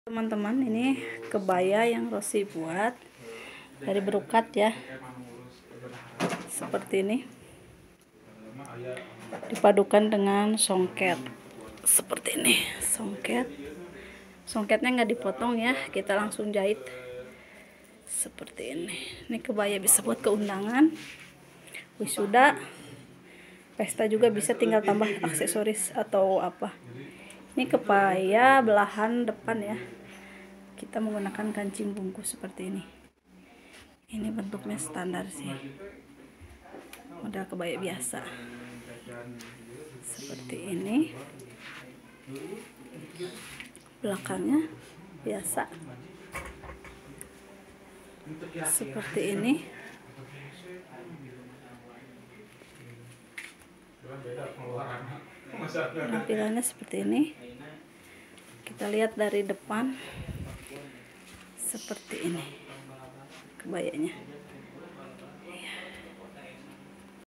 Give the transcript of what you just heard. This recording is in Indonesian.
Teman-teman, ini kebaya yang Rosi buat dari berukat ya, seperti ini, dipadukan dengan songket seperti ini. Songketnya nggak dipotong ya, kita langsung jahit seperti ini. Ini kebaya bisa buat keundangan, wisuda, pesta juga bisa, tinggal tambah aksesoris atau apa. Ini kebaya belahan depan ya, kita menggunakan kancing bungkus seperti ini. Ini bentuknya standar sih, model kebaya biasa seperti ini. Belakangnya biasa seperti ini. Tampilannya seperti ini. Kita lihat dari depan seperti ini kebayanya.